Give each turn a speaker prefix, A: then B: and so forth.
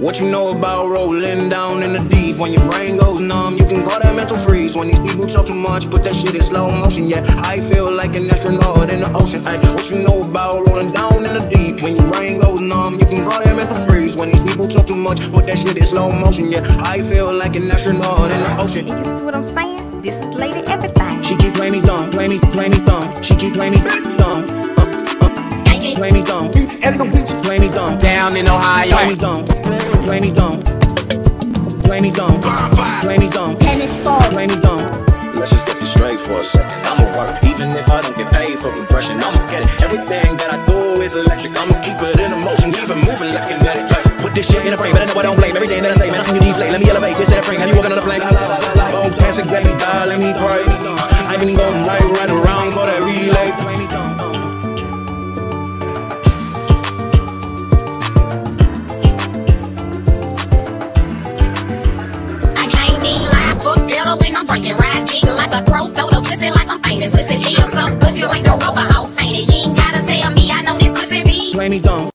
A: What you know about rolling down in the deep? When your brain goes numb, you can call that mental freeze. When these people talk too much, put that shit in slow motion. Yeah, I feel like an astronaut in the ocean. Ay, what you know about rolling down in the deep? When your brain goes numb, you can call that mental freeze. When these people talk too much, put that shit in slow motion. Yeah, I feel like an astronaut in the ocean.
B: And you see what I'm saying? This is Lady Everything.
A: She keep playing me dumb, playing me dumb. She keep playing me dumb. Play me dumb, play me dumb.
C: Down in Ohio.
A: Play me dumb, play me dumb. Play me dumb, play me dumb.
B: Tennis ball.
A: Play me dumb. Let's just get this straight for a second. I'ma work, even if I don't get paid for compression. I'ma get it. Everything that I do is electric. I'ma keep it in motion, keep it moving like kinetic. Put this shit in a frame, but I know I don't blame everything that I say. Man, I seen you these late. Let me elevate this in a frame. Have you walking on the plane? Oh, can't get me down, let me pray. I've been going right, run around for that relay. Play me dumb.
D: When I'm drinking, ride big like a crow, throw the pussy like I'm famous. Pussy feel so good, feel like the robot all fainted. You ain't gotta tell me, I know this pussy be.
A: Play me dumb.